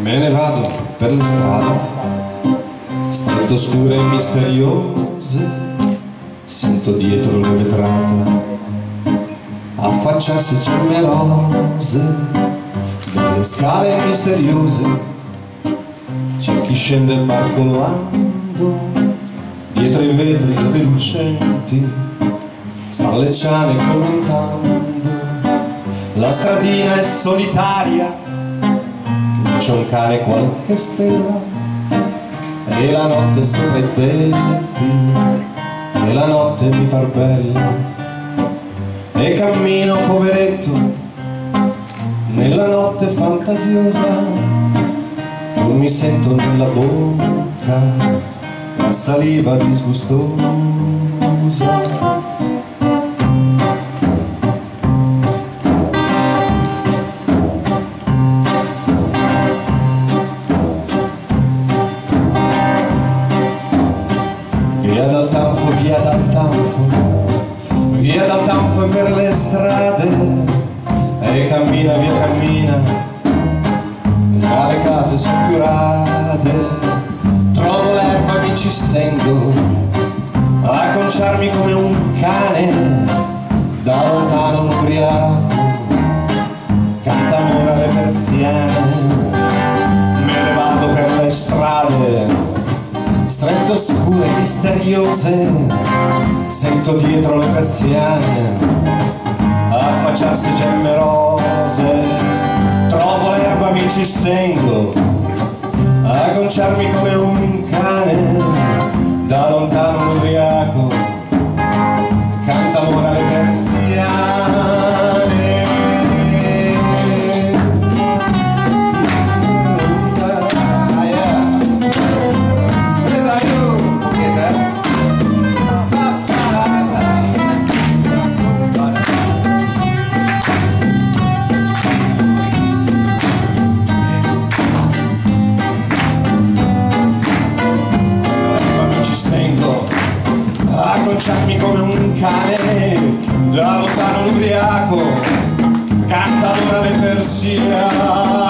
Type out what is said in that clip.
Me ne vado per le strade, strette, oscure e misteriose, sento dietro le vetrate affacciarsi gemme rose, delle scale misteriose. C'è chi scende barcolando dietro i vetri rilucenti, sta le ciane commentando. La stradina è solitaria, c'è un cane, qualche stella, e la notte sopra i tetti, e la notte mi par bella. E cammino poveretto nella notte fantasiosa, pur mi sento nella bocca la saliva disgustosa. Via dal tanfo, via dal tanfo, via dal tanfo e per le strade, e cammina, via cammina, scale, case sono più rade. Trovo l'erba, mi ci stendo a conciarmi come un cane, da lontano un ubriaco canta amore alle persiane. Me ne vado per le strade strette, oscure e misteriose, sento dietro le persiane affacciarsi gemme rose. Trovo l'erba, mi ci stendo a conciarmi come un cane, da lontano un ubriaco canta amore alle persiane. Conciarmi come un cane, da lontano un ubriaco canta l'ora le persiane.